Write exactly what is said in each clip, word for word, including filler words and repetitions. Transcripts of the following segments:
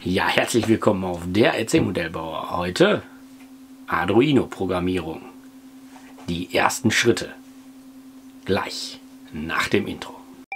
Ja, herzlich willkommen auf der R C-Modellbauer. Heute Arduino-Programmierung. Die ersten Schritte. Gleich nach dem Intro.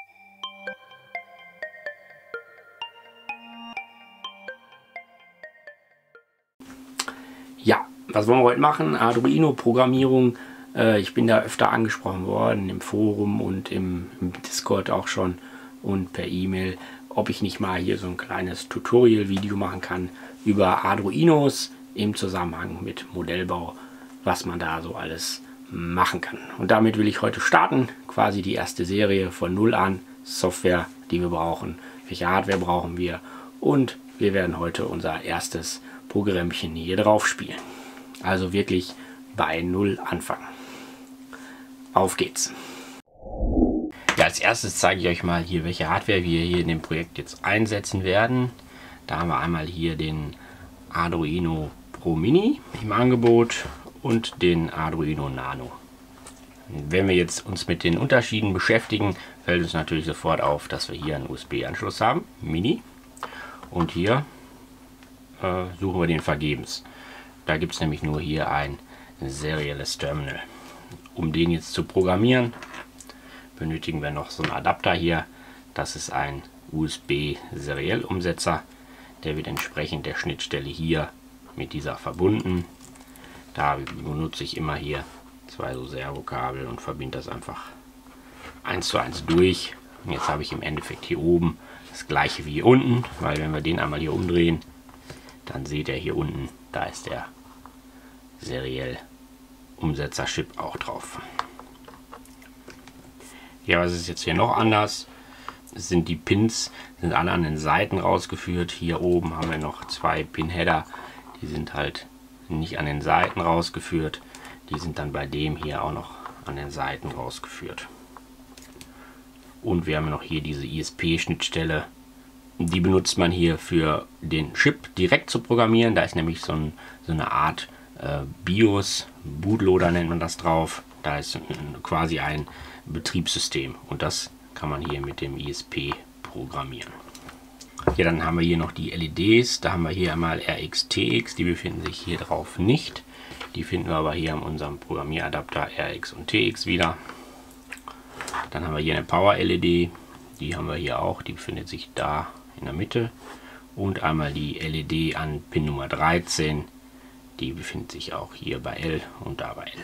Ja, was wollen wir heute machen? Arduino-Programmierung. Äh, ich bin da öfter angesprochen worden, im Forum und im, im Discord auch schon und per E-Mail, ob ich nicht mal hier so ein kleines Tutorial-Video machen kann über Arduinos im Zusammenhang mit Modellbau, was man da so alles machen kann. Und damit will ich heute starten, quasi die erste Serie von null an, Software, die wir brauchen, welche Hardware brauchen wir, und wir werden heute unser erstes Programmchen hier drauf spielen. Also wirklich bei null anfangen. Auf geht's! Ja, als erstes zeige ich euch mal hier, welche Hardware wir hier in dem Projekt jetzt einsetzen werden. Da haben wir einmal hier den Arduino Pro Mini im Angebot und den Arduino Nano. Wenn wir jetzt uns mit den Unterschieden beschäftigen, fällt uns natürlich sofort auf, dass wir hier einen U S B-Anschluss haben, Mini, und hier äh, suchen wir den vergebens. Da gibt es nämlich nur hier ein serielles Terminal. Um den jetzt zu programmieren, benötigen wir noch so einen Adapter hier. Das ist ein U S B-Seriell-Umsetzer. Der wird entsprechend der Schnittstelle hier mit dieser verbunden. Da benutze ich immer hier zwei so Servokabel und verbinde das einfach eins zu eins durch. Und jetzt habe ich im Endeffekt hier oben das gleiche wie hier unten, weil wenn wir den einmal hier umdrehen, dann seht ihr hier unten, da ist der Seriell-Umsetzer-Chip auch drauf. Ja, was ist jetzt hier noch anders? Es sind die Pins, sind alle an den Seiten rausgeführt. Hier oben haben wir noch zwei Pin-Header, die sind halt nicht an den Seiten rausgeführt. Die sind dann bei dem hier auch noch an den Seiten rausgeführt. Und wir haben noch hier diese I S P-Schnittstelle. Die benutzt man hier für den Chip direkt zu programmieren. Da ist nämlich so, ein, so eine Art äh, BIOS, Bootloader nennt man das drauf. Da ist quasi ein Betriebssystem und das kann man hier mit dem I S P programmieren. Ja, dann haben wir hier noch die L E Ds. Da haben wir hier einmal R X T X, die befinden sich hier drauf nicht. Die finden wir aber hier in unserem Programmieradapter R X und T X wieder. Dann haben wir hier eine Power L E D, die haben wir hier auch, die befindet sich da in der Mitte. Und einmal die L E D an Pin Nummer dreizehn, die befindet sich auch hier bei L und da bei L.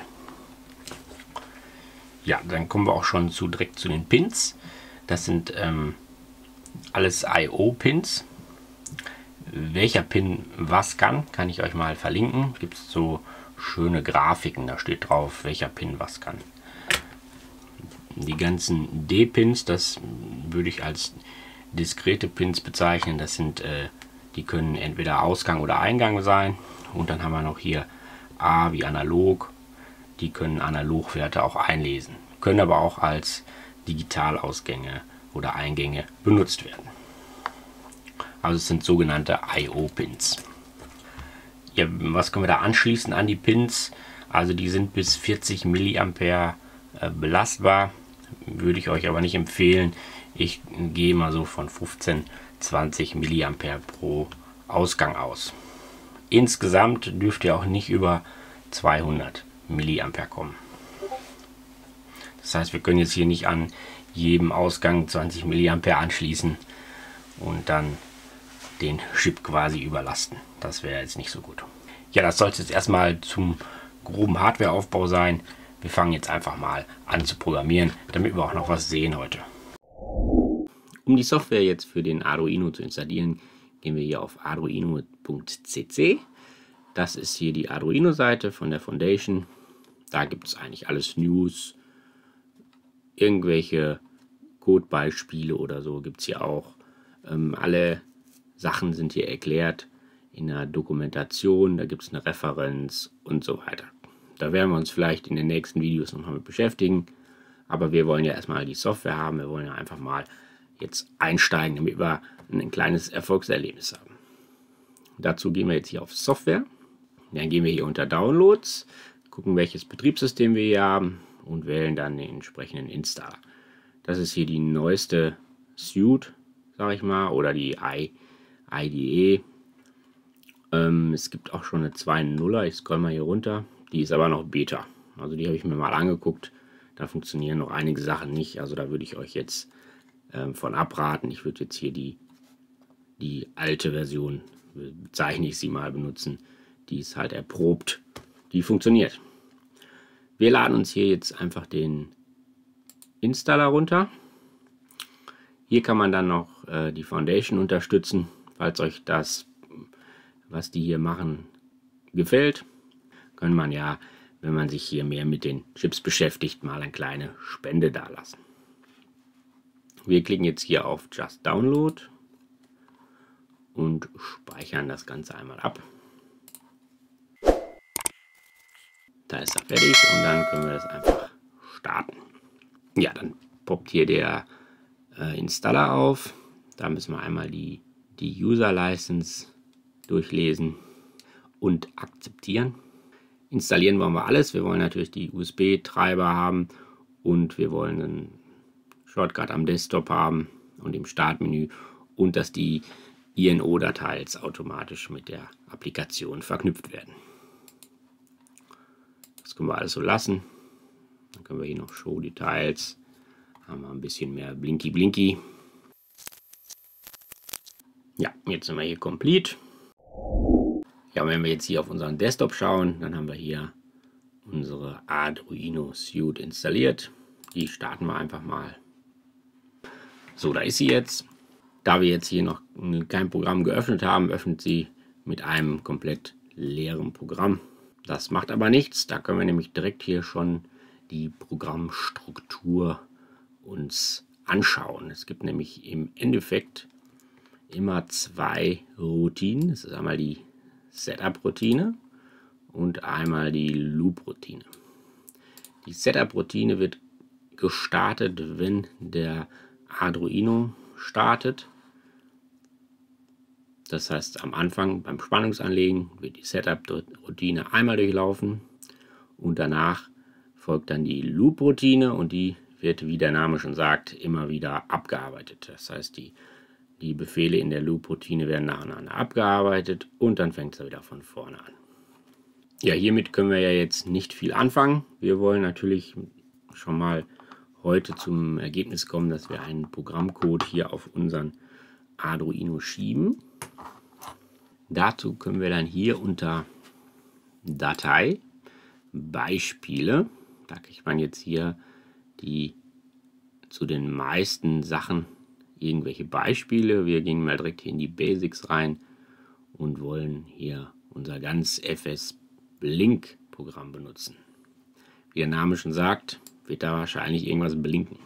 Ja, dann kommen wir auch schon zu, direkt zu den Pins. Das sind ähm, alles I O-Pins. Welcher Pin was kann, kann ich euch mal verlinken. Es gibt so schöne Grafiken, da steht drauf, welcher Pin was kann. Die ganzen D-Pins, das würde ich als diskrete Pins bezeichnen. Das sind, äh, die können entweder Ausgang oder Eingang sein. Und dann haben wir noch hier A wie analog. Die können Analogwerte auch einlesen, können aber auch als Digitalausgänge oder Eingänge benutzt werden. Also es sind sogenannte I O-Pins. Ja, was können wir da anschließen an die Pins? Also die sind bis vierzig Milliampere äh, belastbar, würde ich euch aber nicht empfehlen. Ich gehe mal so von fünfzehn, zwanzig Milliampere pro Ausgang aus. Insgesamt dürft ihr auch nicht über zweihundert Milliampere kommen. Das heißt, wir können jetzt hier nicht an jedem Ausgang zwanzig Milliampere anschließen und dann den Chip quasi überlasten. Das wäre jetzt nicht so gut. Ja, das soll es jetzt erstmal zum groben Hardwareaufbau sein. Wir fangen jetzt einfach mal an zu programmieren, damit wir auch noch was sehen heute. Um die Software jetzt für den Arduino zu installieren, gehen wir hier auf arduino punkt c c. Das ist hier die Arduino-Seite von der Foundation. Da gibt es eigentlich alles News, irgendwelche Codebeispiele oder so gibt es hier auch. Ähm, alle Sachen sind hier erklärt in der Dokumentation, da gibt es eine Referenz und so weiter. Da werden wir uns vielleicht in den nächsten Videos noch mit beschäftigen, aber wir wollen ja erstmal die Software haben, wir wollen ja einfach mal jetzt einsteigen, damit wir ein kleines Erfolgserlebnis haben. Dazu gehen wir jetzt hier auf Software, dann gehen wir hier unter Downloads, gucken, welches Betriebssystem wir hier haben und wählen dann den entsprechenden Installer. Das ist hier die neueste Suite, sage ich mal, oder die I D E. Ähm, es gibt auch schon eine zwei Punkt nuller, ich scroll mal hier runter, die ist aber noch Beta. Also die habe ich mir mal angeguckt, da funktionieren noch einige Sachen nicht, also da würde ich euch jetzt ähm, von abraten. Ich würde jetzt hier die, die alte Version, bezeichne ich sie mal, benutzen. Die ist halt erprobt, die funktioniert. Wir laden uns hier jetzt einfach den Installer runter. Hier kann man dann noch äh, die Foundation unterstützen, falls euch das, was die hier machen, gefällt. Kann man ja, wenn man sich hier mehr mit den Chips beschäftigt, mal eine kleine Spende dalassen. Wir klicken jetzt hier auf Just Download und speichern das Ganze einmal ab. Da ist er fertig und dann können wir das einfach starten. Ja, dann poppt hier der äh, Installer auf. Da müssen wir einmal die, die User License durchlesen und akzeptieren. Installieren wollen wir alles. Wir wollen natürlich die U S B-Treiber haben und wir wollen einen Shortcut am Desktop haben und im Startmenü und dass die I N O-Datei automatisch mit der Applikation verknüpft werden. Das können wir alles so lassen. Dann können wir hier noch Show Details. Haben wir ein bisschen mehr Blinky Blinky. Ja, jetzt sind wir hier complete. Ja, wenn wir jetzt hier auf unseren Desktop schauen, dann haben wir hier unsere Arduino Suite installiert. Die starten wir einfach mal. So, da ist sie jetzt. Da wir jetzt hier noch kein Programm geöffnet haben, öffnet sie mit einem komplett leeren Programm. Das macht aber nichts. Da können wir nämlich direkt hier schon die Programmstruktur uns anschauen. Es gibt nämlich im Endeffekt immer zwei Routinen. Das ist einmal die Setup-Routine und einmal die Loop-Routine. Die Setup-Routine wird gestartet, wenn der Arduino startet. Das heißt, am Anfang beim Spannungsanlegen wird die Setup-Routine einmal durchlaufen und danach folgt dann die Loop-Routine und die wird, wie der Name schon sagt, immer wieder abgearbeitet. Das heißt, die, die Befehle in der Loop-Routine werden nacheinander abgearbeitet und dann fängt es wieder von vorne an. Ja, hiermit können wir ja jetzt nicht viel anfangen. Wir wollen natürlich schon mal heute zum Ergebnis kommen, dass wir einen Programmcode hier auf unseren Arduino schieben. Dazu können wir dann hier unter Datei, Beispiele, da kriegt man jetzt hier die zu den meisten Sachen irgendwelche Beispiele. Wir gehen mal direkt hier in die Basics rein und wollen hier unser ganz F S Blink Programm benutzen. Wie der Name schon sagt, wird da wahrscheinlich irgendwas blinken.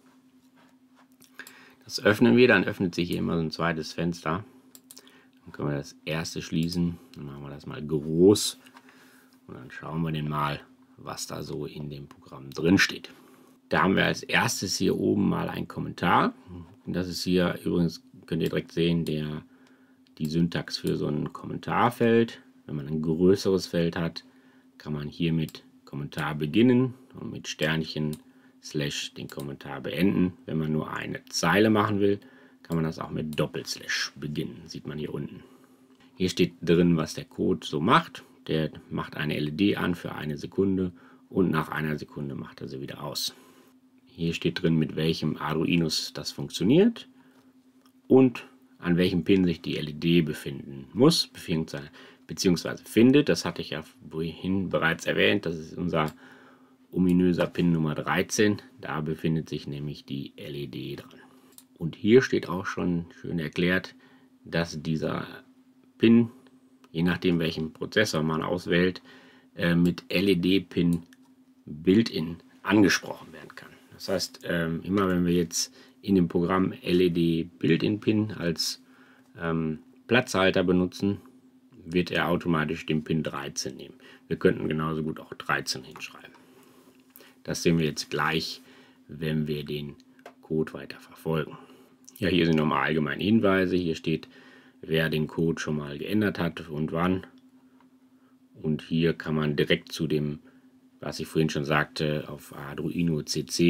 Das öffnen wir, dann öffnet sich hier immer so ein zweites Fenster. Dann können wir das erste schließen. Dann machen wir das mal groß und dann schauen wir den mal, was da so in dem Programm drin steht. Da haben wir als erstes hier oben mal einen Kommentar. Das ist hier übrigens, könnt ihr direkt sehen, der, die Syntax für so ein Kommentarfeld. Wenn man ein größeres Feld hat, kann man hier mit Kommentar beginnen und mit Sternchen Slash den Kommentar beenden. Wenn man nur eine Zeile machen will, kann man das auch mit Doppelslash beginnen. Sieht man hier unten. Hier steht drin, was der Code so macht. Der macht eine L E D an für eine Sekunde und nach einer Sekunde macht er sie wieder aus. Hier steht drin, mit welchem Arduinos das funktioniert und an welchem Pin sich die L E D befinden muss, beziehungsweise, beziehungsweise findet. Das hatte ich ja vorhin bereits erwähnt. Das ist unser ominöser Pin Nummer dreizehn. Da befindet sich nämlich die L E D dran. Und hier steht auch schon schön erklärt, dass dieser Pin, je nachdem welchen Prozessor man auswählt, äh, mit L E D-Pin Built-in angesprochen werden kann. Das heißt, ähm, immer wenn wir jetzt in dem Programm L E D Built-in-Pin als ähm, Platzhalter benutzen, wird er automatisch den Pin dreizehn nehmen. Wir könnten genauso gut auch dreizehn hinschreiben. Das sehen wir jetzt gleich, wenn wir den Code weiter verfolgen. Ja, hier sind nochmal allgemeine Hinweise. Hier steht, wer den Code schon mal geändert hat und wann. Und hier kann man direkt zu dem, was ich vorhin schon sagte, auf Arduino C C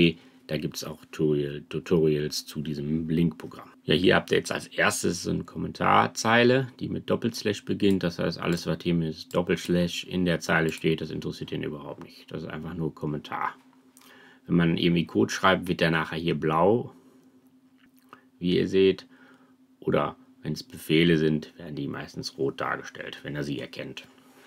Da gibt es auch Tutorial, Tutorials zu diesem Blink-Programm. Ja, hier habt ihr jetzt als erstes so eine Kommentarzeile, die mit Doppelslash beginnt. Das heißt, alles, was hier mit Doppelslash in der Zeile steht, das interessiert ihn überhaupt nicht. Das ist einfach nur Kommentar. Wenn man irgendwie Code schreibt, wird der nachher hier blau, wie ihr seht. Oder wenn es Befehle sind, werden die meistens rot dargestellt, wenn er sie erkennt.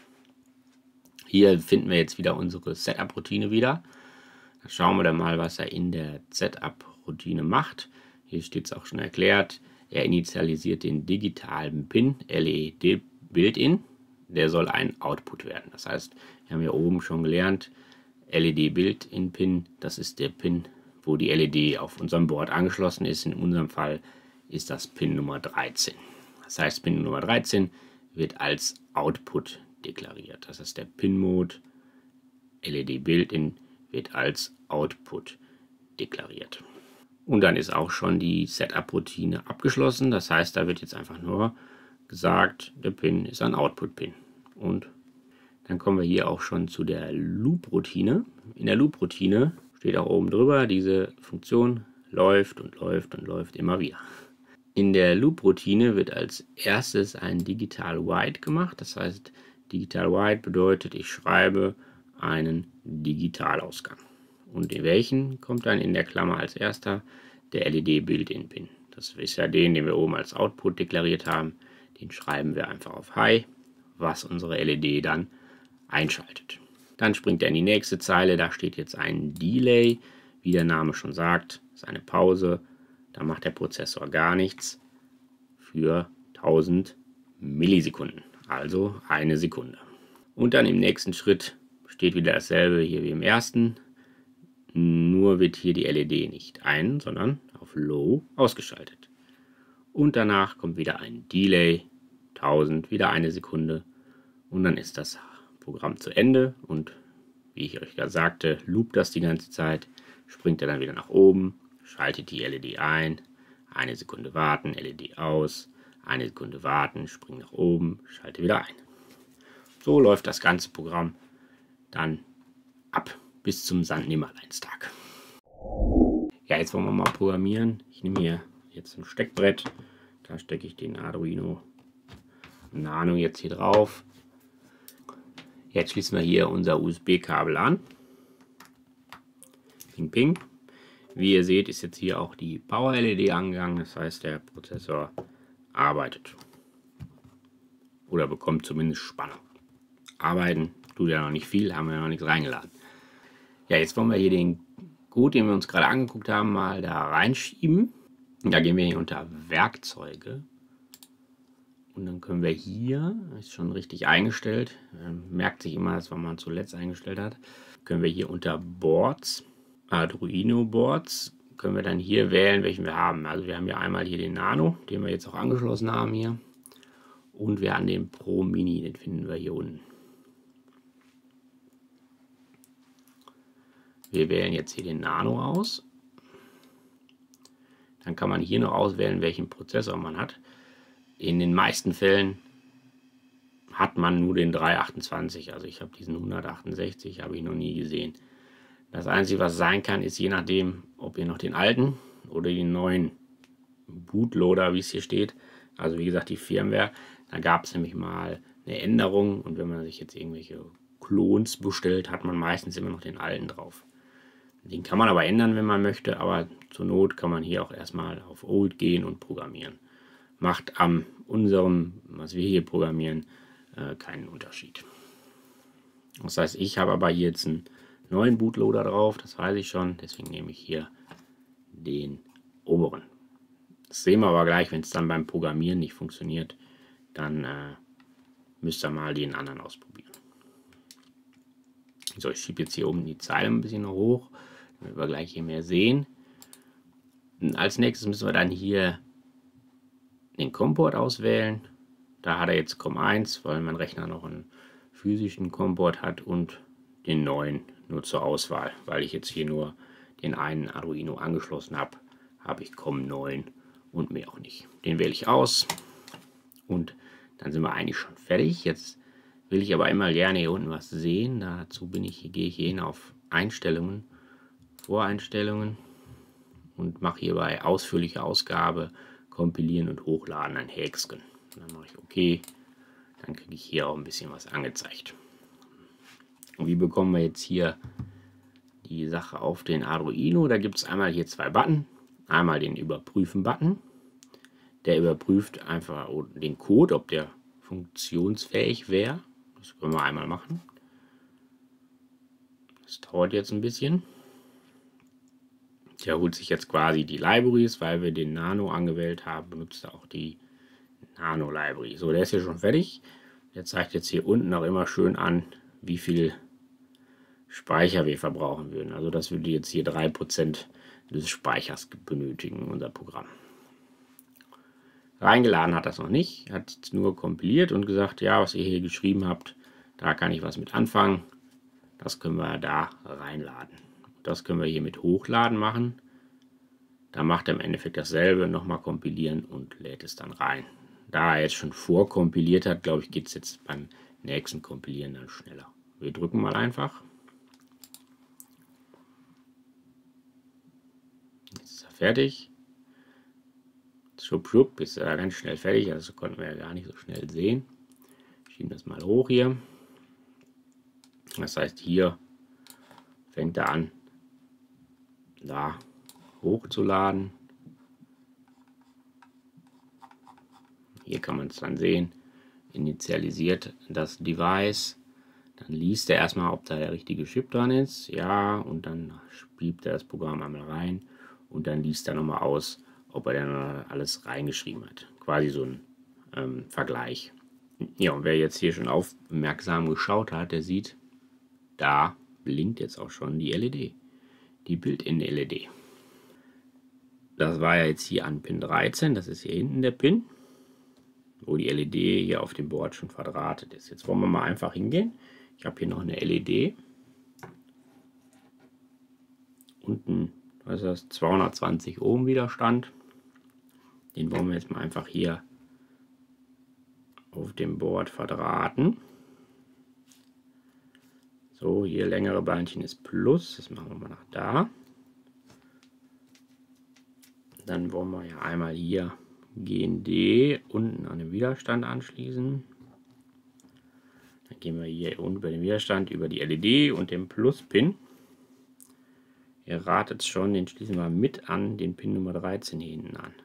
Hier finden wir jetzt wieder unsere Setup-Routine wieder. Dann schauen wir dann mal, was er in der Setup-Routine macht. Hier steht es auch schon erklärt. Er initialisiert den digitalen Pin L E D Built-in. Der soll ein Output werden. Das heißt, wir haben hier oben schon gelernt, L E D Built-in Pin, das ist der Pin, wo die L E D auf unserem Board angeschlossen ist. In unserem Fall ist das Pin Nummer dreizehn. Das heißt, Pin Nummer dreizehn wird als Output deklariert. Das heißt, der Pin-Mode L E D Built-in wird als Output deklariert. Und dann ist auch schon die Setup-Routine abgeschlossen. Das heißt, da wird jetzt einfach nur gesagt, der Pin ist ein Output-Pin. Und dann kommen wir hier auch schon zu der Loop-Routine. In der Loop-Routine steht auch oben drüber, diese Funktion läuft und läuft und läuft immer wieder. In der Loop-Routine wird als erstes ein Digital Write gemacht. Das heißt, Digital Write bedeutet, ich schreibe einen Digitalausgang. Und in welchen kommt dann in der Klammer als erster der L E D Built-in Pin. Das ist ja den, den wir oben als Output deklariert haben. Den schreiben wir einfach auf High, was unsere L E D dann einschaltet. Dann springt er in die nächste Zeile. Da steht jetzt ein Delay. Wie der Name schon sagt, ist eine Pause. Da macht der Prozessor gar nichts für tausend Millisekunden. Also eine Sekunde. Und dann im nächsten Schritt steht wieder dasselbe hier wie im ersten. Nur wird hier die L E D nicht ein, sondern auf Low ausgeschaltet. Und danach kommt wieder ein Delay, tausend, wieder eine Sekunde. Und dann ist das Programm zu Ende. Und wie ich euch gerade sagte, loopt das die ganze Zeit. Springt er dann wieder nach oben, schaltet die L E D ein, eine Sekunde warten, L E D aus, eine Sekunde warten, springt nach oben, schalte wieder ein. So läuft das ganze Programm dann ab bis zum Sankt-Nimmerleinstag. Ja, jetzt wollen wir mal programmieren. Ich nehme hier jetzt ein Steckbrett. Da stecke ich den Arduino Nano jetzt hier drauf. Jetzt schließen wir hier unser U S B-Kabel an. Ping, ping. Wie ihr seht, ist jetzt hier auch die Power-L E D angegangen. Das heißt, der Prozessor arbeitet. Oder bekommt zumindest Spannung. Arbeiten tut ja noch nicht viel, haben wir noch nichts reingeladen. Ja, jetzt wollen wir hier den Code, den wir uns gerade angeguckt haben, mal da reinschieben. Da gehen wir hier unter Werkzeuge. Und dann können wir hier, ist schon richtig eingestellt, merkt sich immer, dass man zuletzt eingestellt hat, können wir hier unter Boards, Arduino Boards, können wir dann hier wählen, welchen wir haben. Also wir haben ja einmal hier den Nano, den wir jetzt auch angeschlossen haben hier. Und wir haben den Pro Mini, den finden wir hier unten. Wir wählen jetzt hier den Nano aus. Dann kann man hier noch auswählen, welchen Prozessor man hat. In den meisten Fällen hat man nur den dreihundertachtundzwanzig. Also ich habe diesen hundertachtundsechzig, habe ich noch nie gesehen. Das Einzige, was sein kann, ist je nachdem, ob ihr noch den alten oder den neuen Bootloader, wie es hier steht. Also wie gesagt, die Firmware. Da gab es nämlich mal eine Änderung. Und wenn man sich jetzt irgendwelche Klons bestellt, hat man meistens immer noch den alten drauf. Den kann man aber ändern, wenn man möchte, aber zur Not kann man hier auch erstmal auf Old gehen und programmieren. Macht am unserem, was wir hier programmieren, äh, keinen Unterschied. Das heißt, ich habe aber hier jetzt einen neuen Bootloader drauf, das weiß ich schon, deswegen nehme ich hier den oberen. Das sehen wir aber gleich, wenn es dann beim Programmieren nicht funktioniert, dann äh, müsst ihr mal den anderen ausprobieren. So, ich schiebe jetzt hier oben die Zeile ein bisschen hoch, damit wir gleich hier mehr sehen. Und als nächstes müssen wir dann hier den COM-Port auswählen. Da hat er jetzt COM eins, weil mein Rechner noch einen physischen COM-Port hat, und den neuen nur zur Auswahl. Weil ich jetzt hier nur den einen Arduino angeschlossen habe, habe ich COM neun und mehr auch nicht. Den wähle ich aus und dann sind wir eigentlich schon fertig. Jetzt will ich aber immer gerne hier unten was sehen. Dazu bin ich, gehe ich hier hin auf Einstellungen, Voreinstellungen. und mache hierbei ausführliche Ausgabe, kompilieren und hochladen ein Häkchen. Dann mache ich OK, dann kriege ich hier auch ein bisschen was angezeigt. Und wie bekommen wir jetzt hier die Sache auf den Arduino? Da gibt es einmal hier zwei Button. Einmal den Überprüfen-Button. Der überprüft einfach den Code, ob der funktionsfähig wäre. Das können wir einmal machen. Das dauert jetzt ein bisschen. Der holt sich jetzt quasi die Libraries, weil wir den Nano angewählt haben, benutzt er auch die Nano Library. So, der ist hier schon fertig. Der zeigt jetzt hier unten auch immer schön an, wie viel Speicher wir verbrauchen würden. Also das würde jetzt hier drei Prozent des Speichers benötigen, unser Programm. Reingeladen hat das noch nicht, hat nur kompiliert und gesagt, ja, was ihr hier geschrieben habt, da kann ich was mit anfangen. Das können wir da reinladen. Das können wir hier mit Hochladen machen. Da macht er im Endeffekt dasselbe, nochmal kompilieren und lädt es dann rein. Da er jetzt schon vorkompiliert hat, glaube ich, geht es jetzt beim nächsten Kompilieren dann schneller. Wir drücken mal einfach. Jetzt ist er fertig. Schub, schub, ist er ganz schnell fertig. Also konnten wir ja gar nicht so schnell sehen. Schieben das mal hoch hier. Das heißt, hier fängt er an, da hochzuladen. Hier kann man es dann sehen. Initialisiert das Device. Dann liest er erstmal, ob da der richtige Chip dran ist. Ja, und dann spiebt er das Programm einmal rein. Und dann liest er nochmal aus, ob er dann alles reingeschrieben hat. Quasi so ein ähm, Vergleich. Ja, und wer jetzt hier schon aufmerksam geschaut hat, der sieht, da blinkt jetzt auch schon die L E D. Die Built-in-L E D. Das war ja jetzt hier an Pin dreizehn, das ist hier hinten der Pin, wo die L E D hier auf dem Board schon verdrahtet ist. Jetzt wollen wir mal einfach hingehen. Ich habe hier noch eine L E D. Unten, was ist das, zweihundertzwanzig Ohm Widerstand. Den wollen wir jetzt mal einfach hier auf dem Board verdrahten. So, hier längere Beinchen ist Plus, das machen wir mal nach da. Dann wollen wir ja einmal hier G N D unten an den Widerstand anschließen. Dann gehen wir hier unten über den Widerstand über die L E D und den Plus-Pin. Ihr ratet es schon, den schließen wir mit an, den Pin Nummer dreizehn hier hinten an.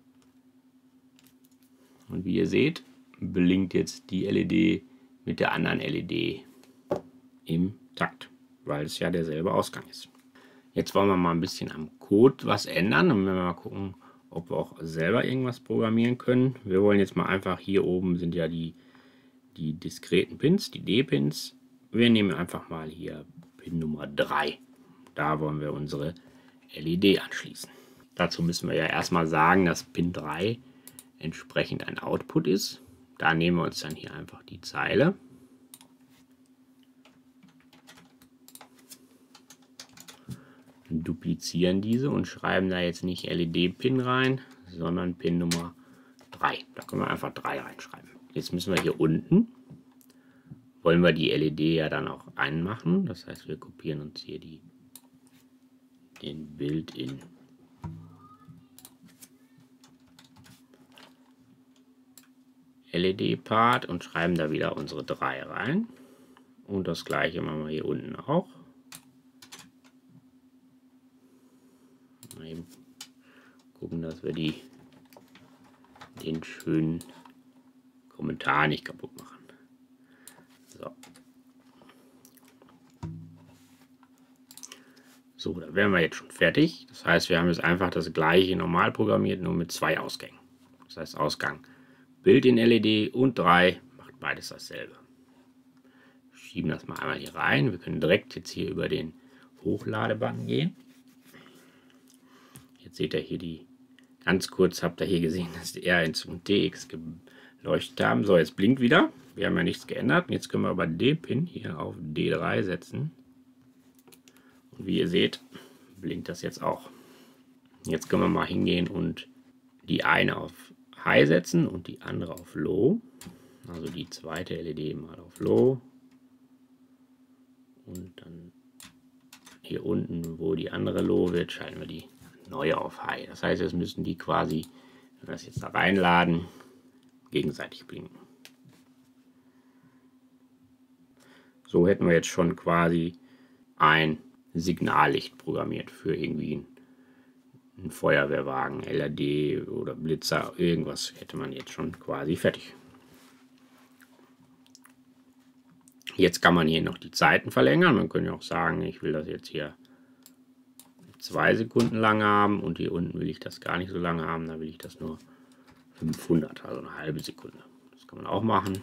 Und wie ihr seht, blinkt jetzt die L E D mit der anderen L E D im Takt, weil es ja derselbe Ausgang ist. Jetzt wollen wir mal ein bisschen am Code was ändern und wenn wir mal gucken, ob wir auch selber irgendwas programmieren können. Wir wollen jetzt mal einfach, hier oben sind ja die, die diskreten Pins, die D-Pins. Wir nehmen einfach mal hier Pin Nummer drei. Da wollen wir unsere L E D anschließen. Dazu müssen wir ja erstmal sagen, dass Pin drei entsprechend ein Output ist. Da nehmen wir uns dann hier einfach die Zeile. Duplizieren diese und schreiben da jetzt nicht L E D-Pin rein, sondern Pin Nummer drei. Da können wir einfach drei reinschreiben. Jetzt müssen wir hier unten, wollen wir die L E D ja dann auch anmachen. Das heißt, wir kopieren uns hier die, den Built-in L E D-Part und schreiben da wieder unsere drei rein. Und das gleiche machen wir hier unten auch. Mal eben gucken, dass wir die, den schönen Kommentar nicht kaputt machen. So. So, da wären wir jetzt schon fertig. Das heißt, wir haben jetzt einfach das gleiche normal programmiert, nur mit zwei Ausgängen. Das heißt, Ausgang Built-in L E D und drei macht beides dasselbe. Schieben das mal einmal hier rein. Wir können direkt jetzt hier über den Hochlade-Button gehen. Jetzt seht ihr hier die, ganz kurz habt ihr hier gesehen, dass die R eins und D X geleuchtet haben. So, jetzt blinkt wieder. Wir haben ja nichts geändert. Und jetzt können wir aber D-Pin hier auf D drei setzen. Und wie ihr seht, blinkt das jetzt auch. Jetzt können wir mal hingehen und die eine auf High setzen und die andere auf Low. Also die zweite L E D mal auf Low. Und dann hier unten, wo die andere Low wird, schalten wir die neu auf High. Das heißt, jetzt müssen die quasi, wenn wir das jetzt da reinladen, gegenseitig blinken. So hätten wir jetzt schon quasi ein Signallicht programmiert für irgendwie einen Feuerwehrwagen, L E D oder Blitzer, irgendwas hätte man jetzt schon quasi fertig. Jetzt kann man hier noch die Zeiten verlängern. Man könnte auch sagen, ich will das jetzt hier zwei Sekunden lang haben und hier unten will ich das gar nicht so lange haben, da will ich das nur fünfhundert, also eine halbe Sekunde. Das kann man auch machen.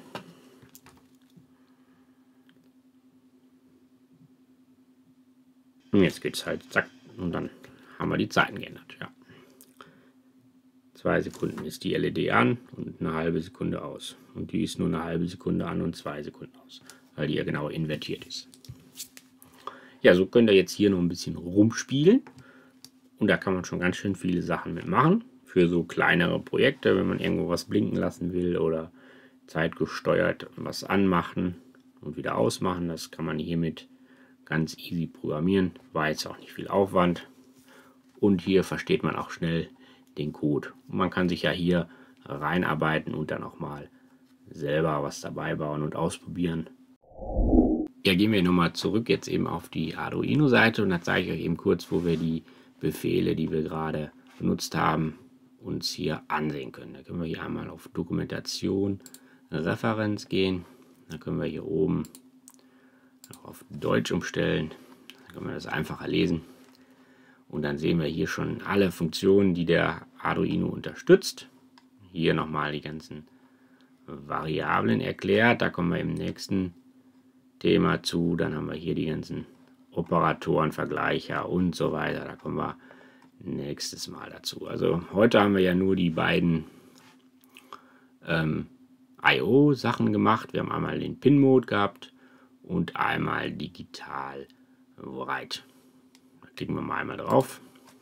Und jetzt geht es halt zack und dann haben wir die Zeiten geändert. Ja. Zwei Sekunden ist die L E D an und eine halbe Sekunde aus. Und die ist nur eine halbe Sekunde an und zwei Sekunden aus, weil die ja genau invertiert ist. Ja, so könnt ihr jetzt hier noch ein bisschen rumspielen. Und da kann man schon ganz schön viele Sachen mitmachen. Für so kleinere Projekte, wenn man irgendwo was blinken lassen will oder zeitgesteuert was anmachen und wieder ausmachen. Das kann man hiermit ganz easy programmieren. War jetzt auch nicht viel Aufwand. Und hier versteht man auch schnell den Code. Und man kann sich ja hier reinarbeiten und dann auch mal selber was dabei bauen und ausprobieren. Ja, gehen wir nochmal zurück jetzt eben auf die Arduino-Seite und da zeige ich euch eben kurz, wo wir die Befehle, die wir gerade benutzt haben, uns hier ansehen können. Da können wir hier einmal auf Dokumentation, Referenz gehen. Da können wir hier oben auf Deutsch umstellen. Dann können wir das einfacher lesen. Und dann sehen wir hier schon alle Funktionen, die der Arduino unterstützt. Hier nochmal die ganzen Variablen erklärt. Da kommen wir im nächsten Thema zu. Dann haben wir hier die ganzen Operatoren, Vergleicher und so weiter. Da kommen wir nächstes Mal dazu. Also heute haben wir ja nur die beiden ähm, I O-Sachen gemacht. Wir haben einmal den Pin-Mode gehabt und einmal digital Write. Da klicken wir mal einmal drauf.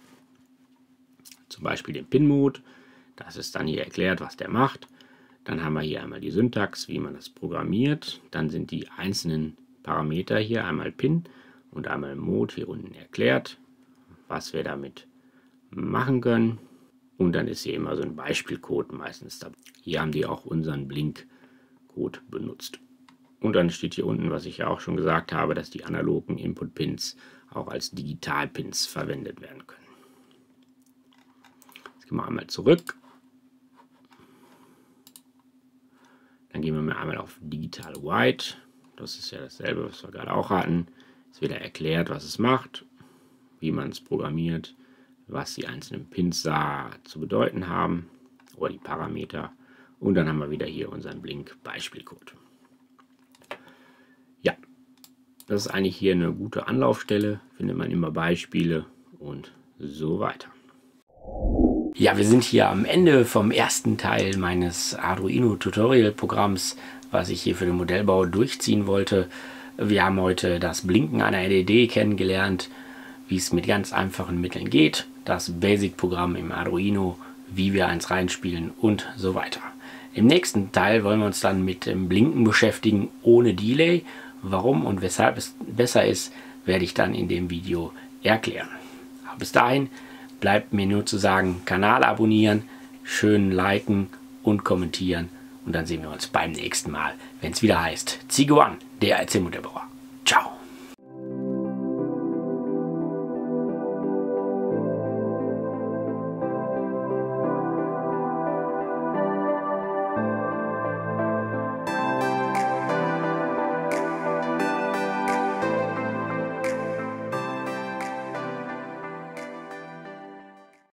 Zum Beispiel den Pin-Mode. Das ist dann hier erklärt, was der macht. Dann haben wir hier einmal die Syntax, wie man das programmiert. Dann sind die einzelnen Parameter hier, einmal Pin und einmal Mode hier unten erklärt, was wir damit machen können. Und dann ist hier immer so ein Beispielcode meistens dabei. Hier haben die auch unseren Blink-Code benutzt. Und dann steht hier unten, was ich ja auch schon gesagt habe, dass die analogen Input-Pins auch als Digital-Pins verwendet werden können. Jetzt gehen wir einmal zurück. Dann gehen wir mal einmal auf Digital Write. Das ist ja dasselbe, was wir gerade auch hatten. Es wird erklärt, was es macht, wie man es programmiert, was die einzelnen Pins da zu bedeuten haben oder die Parameter. Und dann haben wir wieder hier unseren Blink-Beispielcode. Ja, das ist eigentlich hier eine gute Anlaufstelle. Findet man immer Beispiele und so weiter. Ja, wir sind hier am Ende vom ersten Teil meines Arduino-Tutorial-Programms, was ich hier für den Modellbau durchziehen wollte. Wir haben heute das Blinken einer L E D kennengelernt, wie es mit ganz einfachen Mitteln geht, das Basic-Programm im Arduino, wie wir eins reinspielen und so weiter. Im nächsten Teil wollen wir uns dann mit dem Blinken beschäftigen ohne Delay. Warum und weshalb es besser ist, werde ich dann in dem Video erklären. Aber bis dahin bleibt mir nur zu sagen, Kanal abonnieren, schön liken und kommentieren und dann sehen wir uns beim nächsten Mal, wenn es wieder heißt Zigo One, der I C-Modellbauer.